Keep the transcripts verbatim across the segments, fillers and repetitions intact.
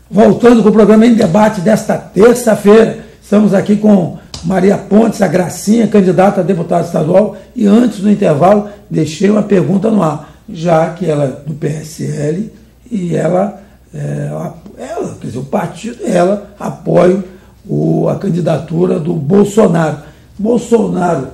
Voltando com o programa Em Debate desta terça-feira, estamos aqui com Maria Pontes, a Gracinha, candidata a deputada estadual, e antes do intervalo deixei uma pergunta no ar, já que ela é do P S L e ela, é, ela quer dizer, o partido, ela apoia o, a candidatura do Bolsonaro. Bolsonaro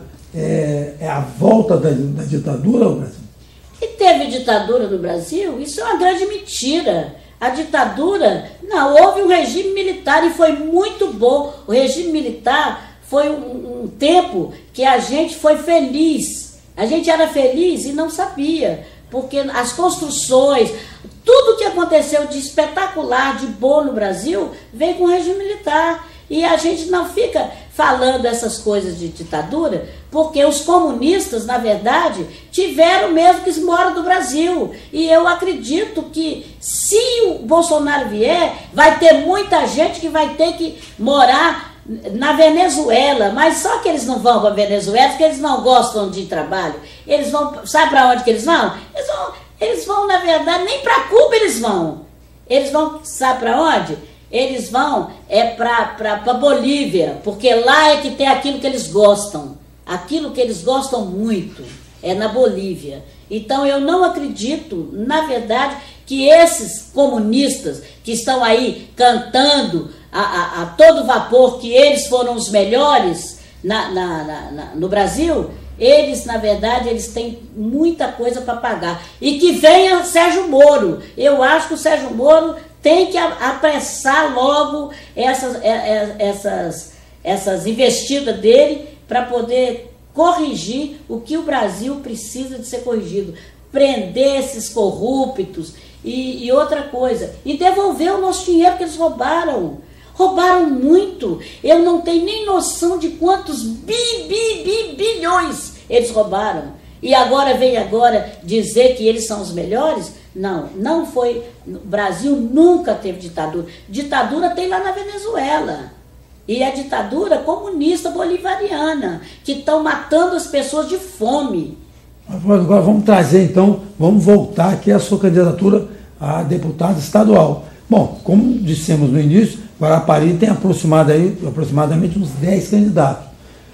é, é a volta da, da ditadura ao Brasil? E teve ditadura no Brasil? Isso é uma grande mentira. A ditadura, não, houve um regime militar e foi muito bom. O regime militar foi um, um tempo que a gente foi feliz. A gente era feliz e não sabia, porque as construções, tudo que aconteceu de espetacular, de bom no Brasil, veio com o regime militar. E a gente não fica falando essas coisas de ditadura, porque os comunistas, na verdade, tiveram mesmo que embora do Brasil. E eu acredito que, se o Bolsonaro vier, vai ter muita gente que vai ter que morar na Venezuela. Mas só que eles não vão para a Venezuela porque eles não gostam de trabalho. Eles vão, sabe para onde que eles vão? Eles vão, eles vão na verdade, nem para Cuba eles vão. Eles vão, sabe para onde? Eles vão é para a Bolívia, porque lá é que tem aquilo que eles gostam. Aquilo que eles gostam muito é na Bolívia. Então eu não acredito, na verdade, que esses comunistas que estão aí cantando a, a, a todo vapor que eles foram os melhores na, na, na, na, no Brasil, eles, na verdade, eles têm muita coisa para pagar. E que venha Sérgio Moro. Eu acho que o Sérgio Moro tem que apressar logo essas, essas, essas investidas dele para poder corrigir o que o Brasil precisa de ser corrigido. Prender esses corruptos e, e outra coisa. E devolver o nosso dinheiro que eles roubaram. Roubaram muito. Eu não tenho nem noção de quantos bi, bi, bi, bilhões eles roubaram. E agora vem agora dizer que eles são os melhores? Não, não foi. O Brasil nunca teve ditadura. Ditadura tem lá na Venezuela. E a ditadura comunista bolivariana, que estão matando as pessoas de fome. Agora vamos trazer então, vamos voltar aqui à sua candidatura a deputada estadual. Bom, como dissemos no início, Guarapari tem aproximado aí, aproximadamente uns dez candidatos.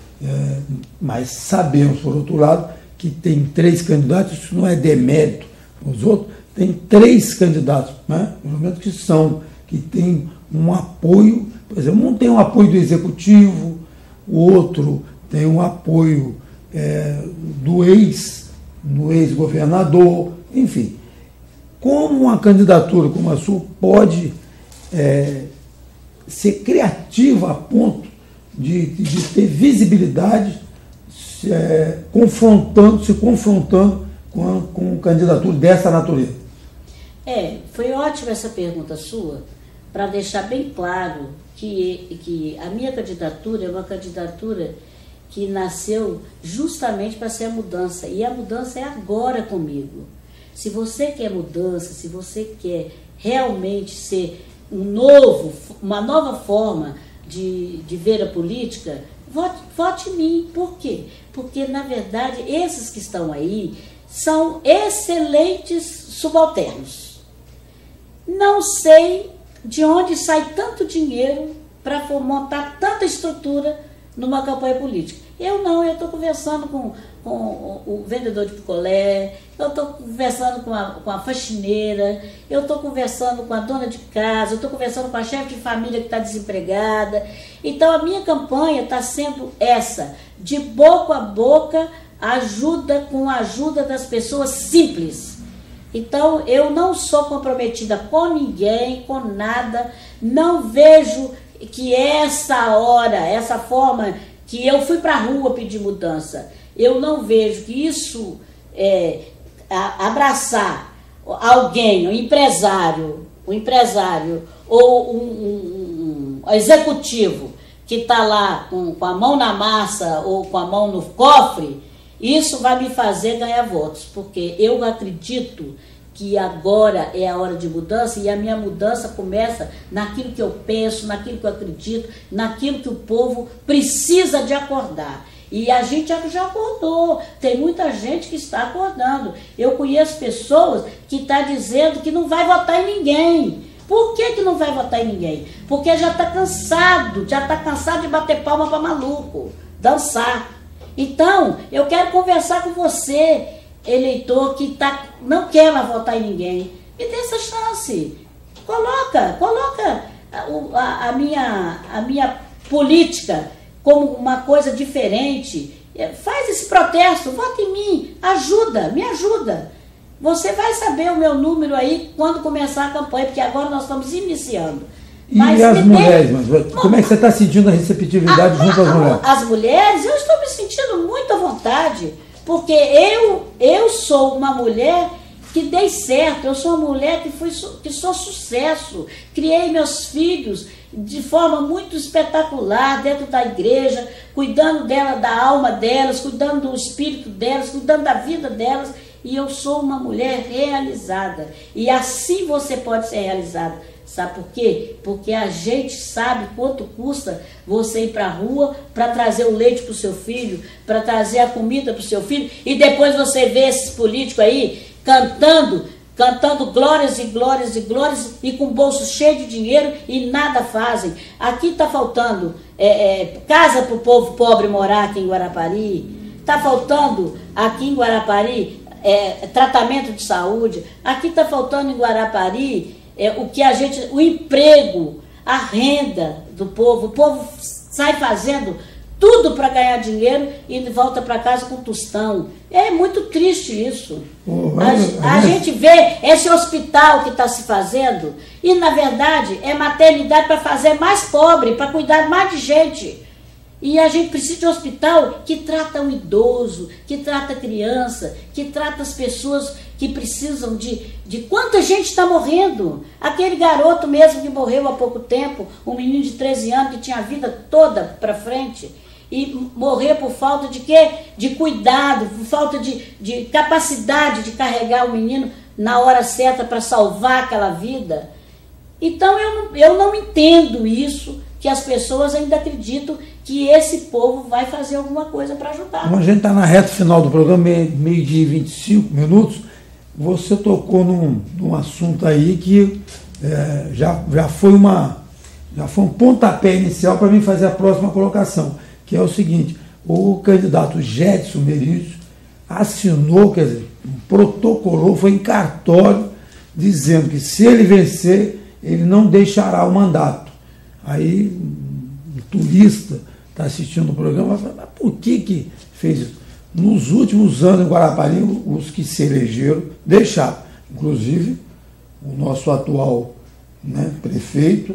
É, mas sabemos, por outro lado, que tem três candidatos, isso não é demérito os outros, tem três candidatos, né, pelo menos que são, que tem um apoio, por exemplo, um tem um apoio do executivo, o outro tem um apoio é, do ex, do ex-governador, enfim. Como uma candidatura como a sua pode é, ser criativa a ponto de, de ter visibilidade, se, é, confrontando, se confrontando com, a, com candidatura dessa natureza? É, foi ótima essa pergunta sua, para deixar bem claro que, que a minha candidatura é uma candidatura que nasceu justamente para ser a mudança, e a mudança é agora comigo. Se você quer mudança, se você quer realmente ser um novo, uma nova forma de, de ver a política, vote, vote em mim. Por quê? Porque, na verdade, esses que estão aí são excelentes subalternos. Não sei de onde sai tanto dinheiro para montar tanta estrutura numa campanha política. Eu não, eu estou conversando com, com o vendedor de picolé, eu estou conversando com a, com a faxineira, eu estou conversando com a dona de casa, eu estou conversando com a chefe de família que está desempregada. Então a minha campanha está sendo essa, de boca a boca, ajuda com a ajuda das pessoas simples. Então eu não sou comprometida com ninguém, com nada, não vejo que essa hora, essa forma que eu fui para a rua pedir mudança, eu não vejo que isso é, a, abraçar alguém, um empresário, um empresário ou um, um, um executivo que está lá com, com a mão na massa ou com a mão no cofre, isso vai me fazer ganhar votos, porque eu acredito que agora é a hora de mudança, e a minha mudança começa naquilo que eu penso, naquilo que eu acredito, naquilo que o povo precisa de acordar. E a gente já acordou, tem muita gente que está acordando. Eu conheço pessoas que estão dizendo que não vai votar em ninguém, Por que que não vai votar em ninguém? Porque já está cansado, já está cansado de bater palma para maluco, dançar. Então, eu quero conversar com você, eleitor, que tá, não quer mais votar em ninguém. Me dê essa chance. Coloca, coloca a, a, a, minha, a minha política como uma coisa diferente. Faz esse protesto, vota em mim, ajuda, me ajuda. Você vai saber o meu número aí quando começar a campanha, porque agora nós estamos iniciando. E mas as mulheres, tem... mas como é que você está sentindo a receptividade a, junto às mulheres? As mulheres, eu estou me sentindo muito à vontade, porque eu, eu sou uma mulher que dei certo, eu sou uma mulher que, fui, que sou sucesso, criei meus filhos de forma muito espetacular dentro da igreja, cuidando dela, da alma delas, cuidando do espírito delas, cuidando da vida delas, e eu sou uma mulher realizada, e assim você pode ser realizada. Sabe por quê? Porque a gente sabe quanto custa você ir para a rua para trazer o leite para o seu filho, para trazer a comida para o seu filho, e depois você vê esses políticos aí cantando, cantando glórias e glórias e glórias, e com o bolso cheio de dinheiro e nada fazem. Aqui está faltando é, é, casa para o povo pobre morar aqui em Guarapari, está faltando aqui em Guarapari é, tratamento de saúde, aqui está faltando em Guarapari É, o que a gente, o emprego, a renda do povo. O povo sai fazendo tudo para ganhar dinheiro e volta para casa com tostão. É muito triste isso. Oh, a, a gente vê esse hospital que está se fazendo e, na verdade, é maternidade para fazer mais pobre, para cuidar mais de gente. E a gente precisa de um hospital que trata o idoso, que trata a criança, que trata as pessoas que precisam de... de quanta gente está morrendo. Aquele garoto mesmo que morreu há pouco tempo, um menino de treze anos que tinha a vida toda para frente, e morreu por falta de quê? De cuidado, por falta de, de capacidade de carregar o menino na hora certa para salvar aquela vida. Então eu não, eu não entendo isso, que as pessoas ainda acreditam que esse povo vai fazer alguma coisa para ajudar. Como a gente está na reta final do programa, meio-dia e vinte e cinco minutos, você tocou num, num assunto aí que é, já, já, foi uma, já foi um pontapé inicial para mim fazer a próxima colocação, que é o seguinte: o candidato Gedson Merizio assinou, quer dizer, protocolou, foi em cartório, dizendo que se ele vencer, ele não deixará o mandato. Aí o turista está assistindo o programa e fala, mas por que que fez isso? Nos últimos anos em Guarapari, os que se elegeram deixaram. Inclusive, o nosso atual, né, prefeito,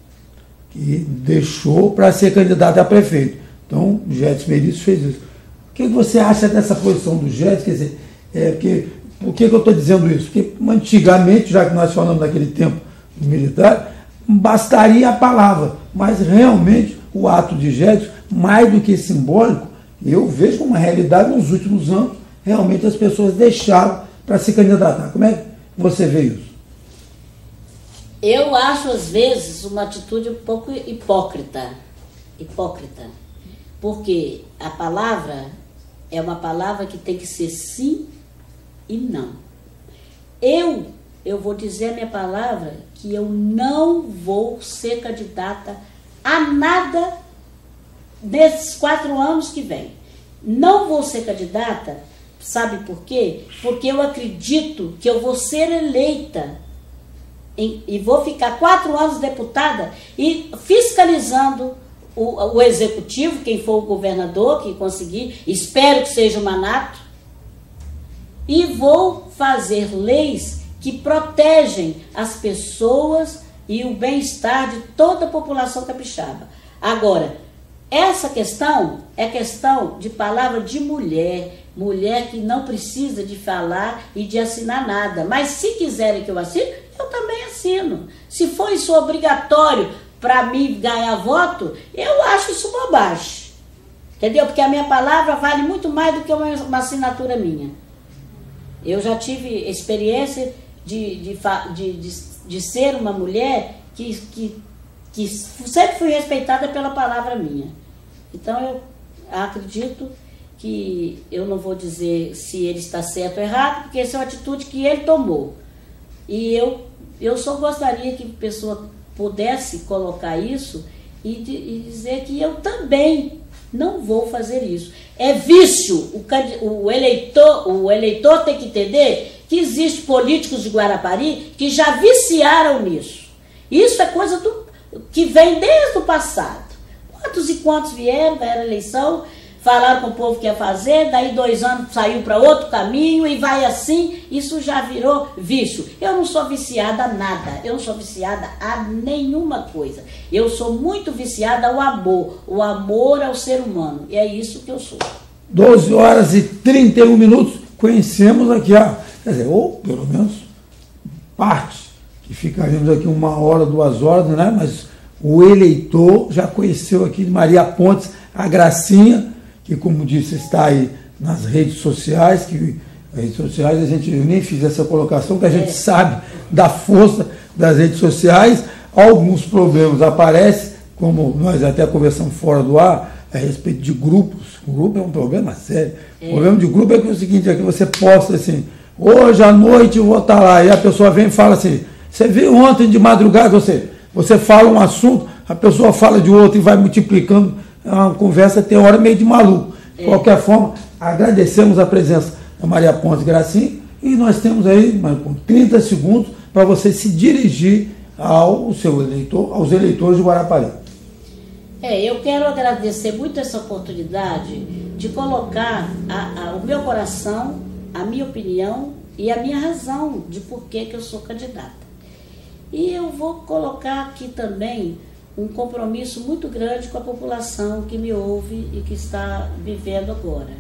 que deixou para ser candidato a prefeito. Então, o Gedson Merizio fez isso. O que você acha dessa posição do Gedson? Quer dizer, é, porque, por que, que eu estou dizendo isso? Porque antigamente, já que nós falamos naquele tempo do militar, bastaria a palavra, mas realmente o ato de Gedson, mais do que simbólico, eu vejo uma realidade nos últimos anos, realmente as pessoas deixaram para se candidatar. Como é que você vê isso? Eu acho, às vezes, uma atitude um pouco hipócrita. Hipócrita. Porque a palavra é uma palavra que tem que ser sim e não. Eu, eu vou dizer a minha palavra que eu não vou ser candidata a nada nesses quatro anos que vem. Não vou ser candidata, sabe por quê? Porque eu acredito que eu vou ser eleita em, e vou ficar quatro anos deputada e fiscalizando o, o executivo, quem for o governador que conseguir, espero que seja o Manato, e vou fazer leis que protegem as pessoas e o bem-estar de toda a população capixaba. Agora, essa questão é questão de palavra de mulher, mulher que não precisa de falar e de assinar nada. Mas se quiserem que eu assine, eu também assino. Se for isso obrigatório para mim ganhar voto, eu acho isso bobagem. Entendeu? Porque a minha palavra vale muito mais do que uma, uma assinatura minha. Eu já tive experiência de, de, de, de, de ser uma mulher que, que, que sempre fui respeitada pela palavra minha. Então eu acredito que eu não vou dizer se ele está certo ou errado, porque essa é uma atitude que ele tomou. E eu, Eu só gostaria que a pessoa pudesse colocar isso e, de, e dizer que eu também não vou fazer isso. É vício. O, o, eleitor, o eleitor tem que entender que existem políticos de Guarapari que já viciaram nisso. Isso é coisa do, que vem desde o passado. Quantos e quantos vieram para a eleição, falaram com o povo que ia fazer, daí dois anos saiu para outro caminho e vai assim, isso já virou vício. Eu não sou viciada a nada, eu não sou viciada a nenhuma coisa. Eu sou muito viciada ao amor, o amor ao ser humano, e é isso que eu sou. doze horas e trinta e um minutos, conhecemos aqui, a, quer dizer, ou pelo menos parte, que ficaríamos aqui uma hora, duas horas, né? Mas o eleitor já conheceu aqui de Maria Pontes, a Gracinha, que, como disse, está aí nas redes sociais, que as redes sociais a gente eu nem fiz essa colocação, que a gente é. sabe da força das redes sociais, alguns problemas aparecem, como nós até conversamos fora do ar, a respeito de grupos. O grupo é um problema sério. É. O problema de grupo é que é o seguinte, é que você posta assim, hoje à noite eu vou estar lá, e a pessoa vem e fala assim, você viu ontem de madrugada, você, você fala um assunto, a pessoa fala de outro e vai multiplicando. É uma conversa, tem hora meio de maluco. De qualquer forma, agradecemos a presença da Maria Pontes Gracinha e nós temos aí com trinta segundos para você se dirigir ao seu eleitor, aos eleitores de Guarapari. É, eu quero agradecer muito essa oportunidade de colocar a, a, o meu coração, a minha opinião e a minha razão de por que que eu sou candidata. E eu vou colocar aqui também um compromisso muito grande com a população que me ouve e que está vivendo agora.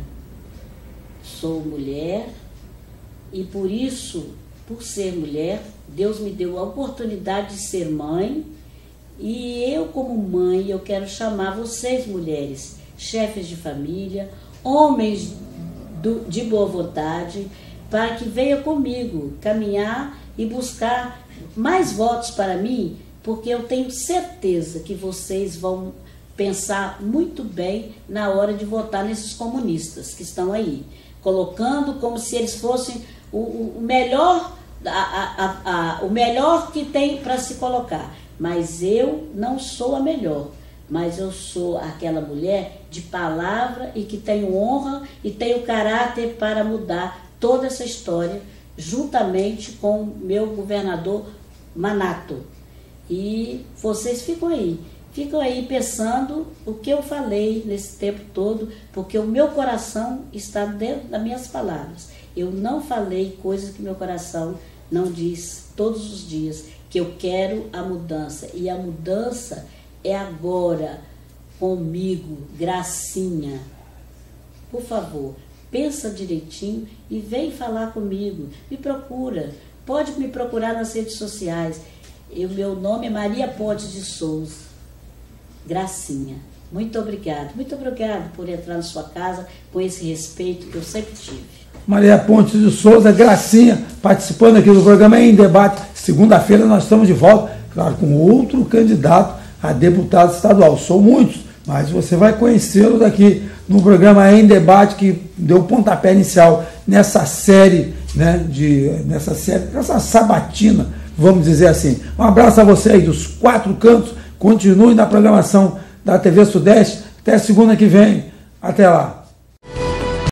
Sou mulher e por isso, por ser mulher, Deus me deu a oportunidade de ser mãe e eu, como mãe, eu quero chamar vocês, mulheres, chefes de família, homens do, de boa vontade, para que venham comigo caminhar e buscar mais votos para mim, porque eu tenho certeza que vocês vão pensar muito bem na hora de votar nesses comunistas que estão aí, colocando como se eles fossem o, o melhor, a, a, a, o melhor que tem para se colocar. Mas eu não sou a melhor, mas eu sou aquela mulher de palavra e que tenho honra e tenho caráter para mudar toda essa história, juntamente com o meu governador Manato. E vocês ficam aí, ficam aí pensando o que eu falei nesse tempo todo, porque o meu coração está dentro das minhas palavras. Eu não falei coisas que meu coração não diz todos os dias, que eu quero a mudança. E a mudança é agora, comigo, Gracinha. Por favor, pensa direitinho e vem falar comigo. Me procura, pode me procurar nas redes sociais. O meu nome é Maria Pontes de Souza, Gracinha. Muito obrigada, muito obrigada por entrar na sua casa com esse respeito que eu sempre tive. Maria Pontes de Souza, Gracinha, participando aqui do programa Em Debate. Segunda-feira nós estamos de volta, claro, com outro candidato a deputado estadual. São muitos, mas você vai conhecê-los aqui no programa Em Debate, que deu o pontapé inicial nessa série, né, de, nessa série, nessa sabatina, vamos dizer assim. Um abraço a você aí dos quatro cantos. Continue na programação da T V Sudeste. Até segunda que vem. Até lá.